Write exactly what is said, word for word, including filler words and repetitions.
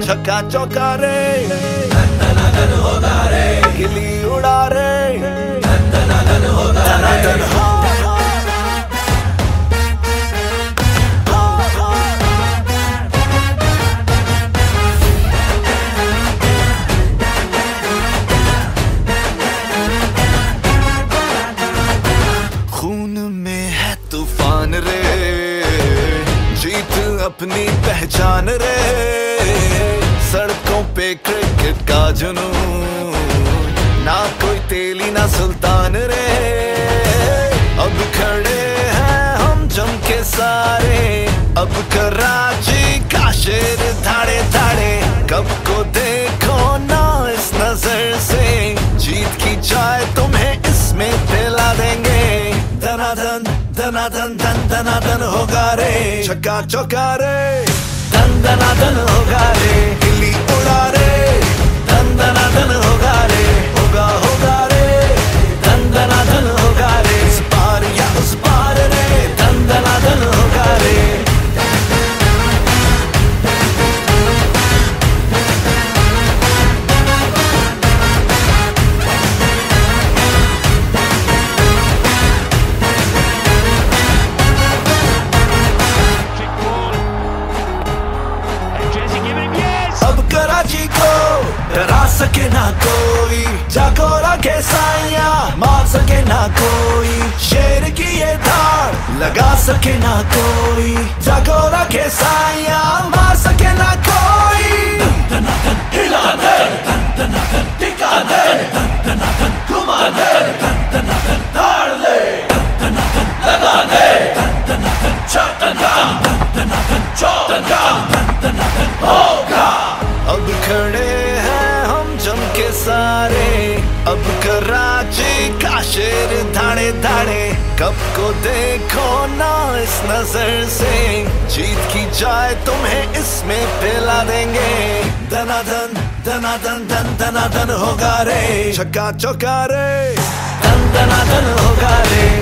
छक्का चौका रे, धन धना धन होगा रे, गिल्ली उड़ा रे, धन धना धन होगा रे। खून में है तूफान रे, जीत अपनी पहचान रे, सड़कों पे क्रिकेट का जुनून, ना कोई तेली ना सुल्तान रे। अब खड़े हैं हम जम के सारे, अब कराची का शेर धाड़े धाड़े, कब को देखो ना इस नजर से, जीत की चाय तुम्हें इसमें पिला देंगे। धनाधन धनाधन धन धनाधन होगा रे, छक्का चौका रे, धन धनाधन होगा रे, गिल्ली उड़ा रे, धन धनाधन होगा रे, होगा होगा रे, धन धनाधन होगा रे, इस पार या उस पार रे, धन धनाधन होगा रे। कराची को डरा सके ना कोई, जागोरा के साया मार सके ना कोई, शेर की ये धार लगा सके ना कोई, जागोरा के साया मार सके ना कोई। धन धन हिला दे, धन धन टिका दे, धन धन घुमा दे, धन धन धार ले, धन धन लगा दे, धन धन चटका, धन धन चौका, धन धन होगा। अब खड़े हैं हम जम के सारे, अब कराची का शेर धाड़े धाड़े, कब को देखो ना इस नजर से, जीत की चाय तुम्हें इसमें पिला देंगे। धनाधन धनाधन धन धनाधन होगा रे, छक्का चौका रे, धन धनाधन होगा रे।